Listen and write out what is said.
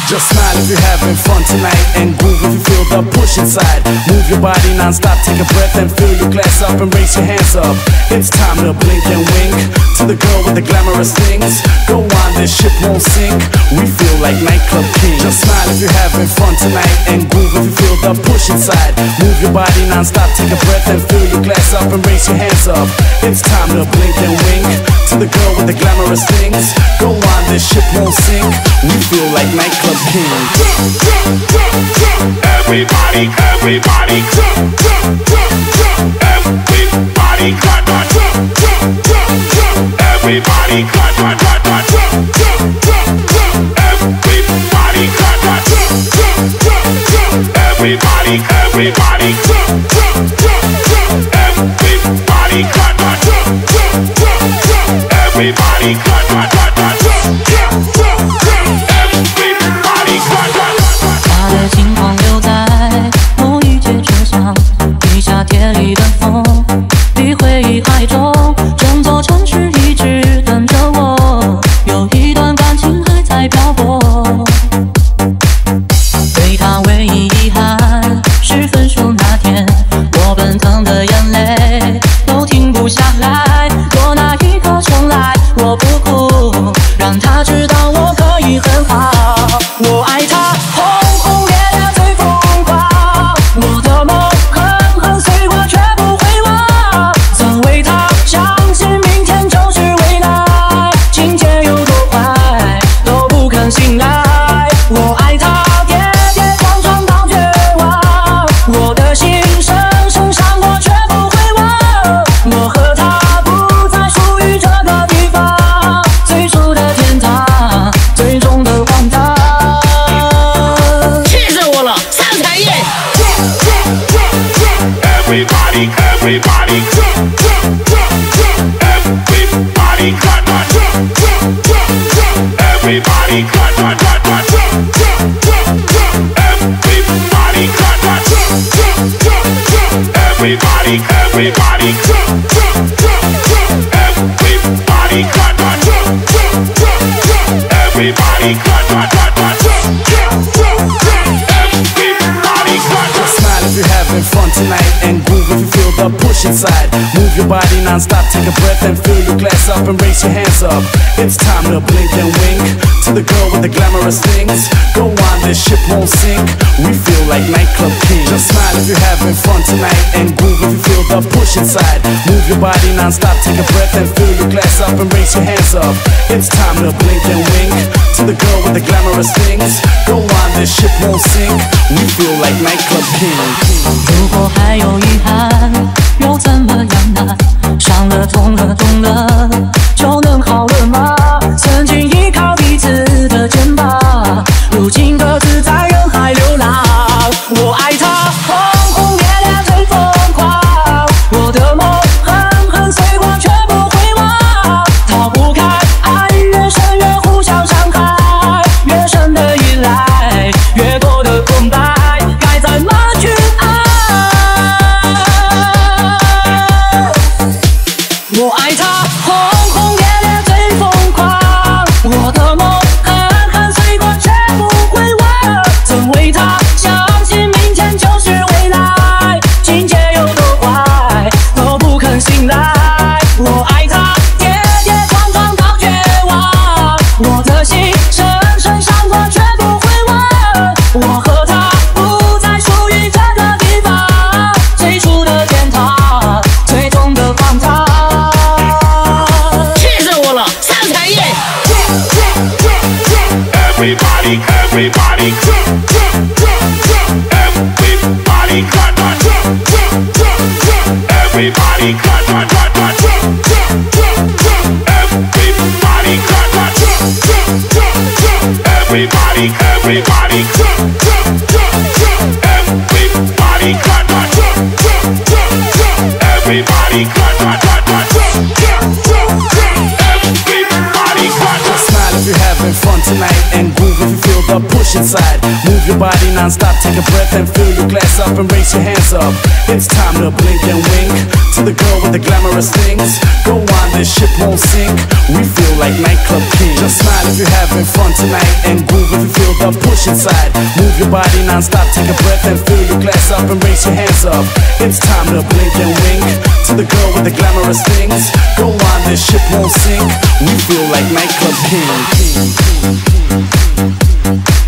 Just smile if you're having fun tonight, and groove if you feel the push inside. Move your body non-stop, take a breath and fill your glass up and raise your hands up. It's time to blink and wink to the girl with the glamorous things. Go on, this ship won't sink. We feel like nightclub kings. Just smile if you're having fun tonight, and groove if you feel the push inside. Move your body non-stop, take a breath and fill your glass up and raise your hands up. It's time to blink and wink to the girl with the glamorous things. Go on, this ship won't sink. We feel like nightclub kings. Everybody, everybody, everybody, cut, cut. Everybody, cut, cut, cut, cut. Everybody, cut, cut. Everybody, everybody, everybody, cut, cut. Everybody, cut, cut, cut, cut. Everybody, cut, cut. 他的轻狂留在某一节车厢，地下铁里的风，比回忆还重。整座城市一直等着我，有一段感情还在漂泊。对他唯一遗憾是分手那天，我奔腾的眼泪都停不下来。若那一刻重来，我不哭，让他知道我可以很好。我爱他。 我的梦狠狠碎过，却不会忘。曾为他相信明天就是未来，情节有多坏都不肯醒来。我爱他，跌跌撞撞到绝望，我的心深深伤过，却不会忘。我和他不再属于这个地方，最初的天堂，最终的荒唐。 气死我了，上产业！ Everybody, everybody, everybody, cut, cut. Everybody, cut, cut, cut, cut. Everybody, cut, cut. Everybody, everybody, everybody, cut, cut. Everybody, cut, cut, cut, cut. Everybody, cut, cut. Smile if you're having fun tonight, and groove if you feel the push inside. Move your body non-stop, take a breath and fill your glass up and raise your hands up. It's time to blink and wink to the girl with the glamorous things. Go on, this ship won't sink. We feel like nightclub kings. Just smile if you're having fun tonight, and groove if you feel the push inside. Move your body non-stop, take a breath and fill your glass up and raise your hands up. It's time to blink and wink to the girl with the glamorous things. Go on, this ship won't sink. We feel like nightclub kings. 如果还有遗憾，又怎么样呢？伤了、痛了、懂了，就能好了吗？曾经依靠彼此的肩膀，如今各自在人海流浪。我爱他，轰轰烈烈最疯狂，我的梦狠狠碎过，却不会忘。逃不开爱越深越互相伤害，越深的依赖，越多的空白，该怎么去爱？ 我爱他，轰轰烈烈最疯狂，我的梦狠狠碎过，却不会忘。曾为他相信明天就是未来，情节有多坏都不肯醒来。我爱他，跌跌撞撞到绝望，我的心深深伤过，却不会忘。我和他不再属于这个地方，最初的天堂，最终的荒唐。 Everybody, everybody, everybody, cut, cut. Everybody, cut, cut, cut, cut. Everybody, cut, cut. Everybody, everybody, everybody, cut, cut. Everybody, cut, cut, cut, cut. Everybody, cut, cut. Smile if you're having fun tonight, and groove if you feel the push inside. Move your body non-stop, take a breath and fill your glass up and raise your hands up. It's time to blink and wink to the girl with the glamorous things. Go on, this ship won't sink. We feel like nightclub kings. Just smile if you're having fun tonight, and groove if you feel the the push inside. Move your body non-stop, take a breath and fill your glass up and raise your hands up. It's time to blink and wink to the girl with the glamorous things. Go on, this ship won't sink. We feel like nightclub kings.